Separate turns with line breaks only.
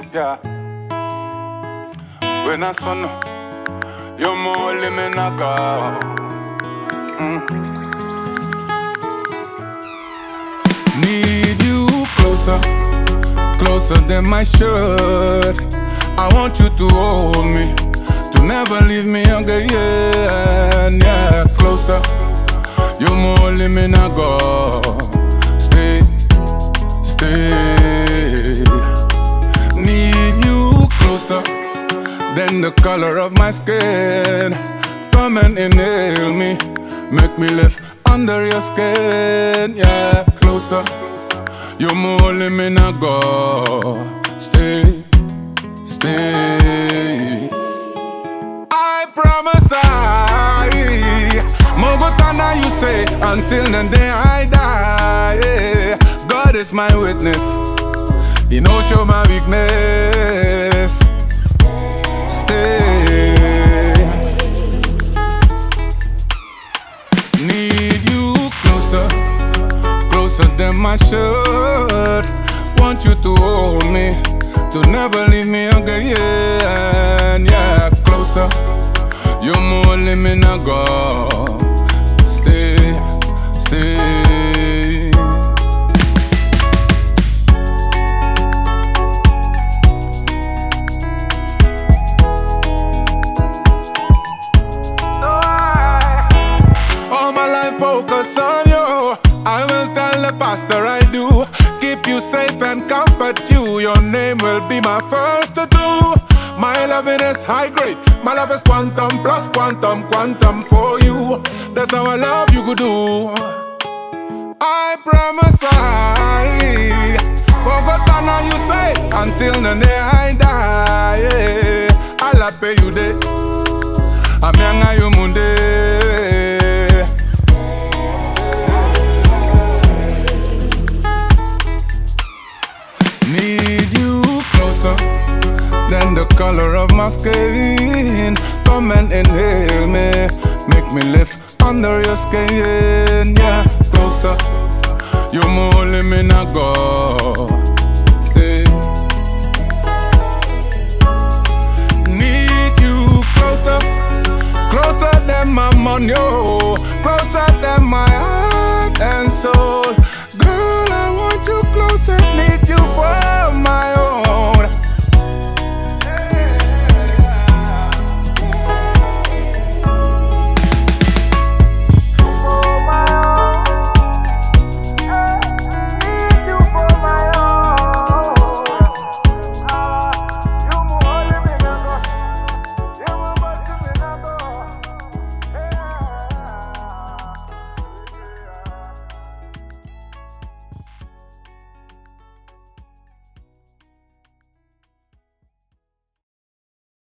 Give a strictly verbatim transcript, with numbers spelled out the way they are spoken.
Yeah. When I son, you're more living a girl. Mm.
Need you closer, closer than my shirt. I want you to hold me, to never leave me again. Yeah, closer. You're more living a girl. Stay, stay. Need you closer than the color of my skin. Come and inhale me, make me live under your skin. Yeah, closer. You're more living a girl. Stay, stay. I promise I Mogotana you say until the day I die. Yeah. God is my witness. He no show my weakness. Stay. Need you closer, closer than my shirt. Want you to hold me, to never leave me again. Yeah, closer. You're more living a girl. Stay, stay.
So I,
All my life focus on you. I will tell the pastor I do. Keep you safe and comfort you. Your name will be my first to do. My loving is high grade. My love is quantum plus quantum, quantum for you. That's how I love you could do. I promise I Bogotana you say until the day I die. Yeah. I'll pay you day. I'm young you munde. Need you closer than the color of my skin. Come and inhale me, make me live under your skin. Yeah, closer. You're more living a girl. Stay. Need you closer, closer than my money, oh. Closer than my heart and soul.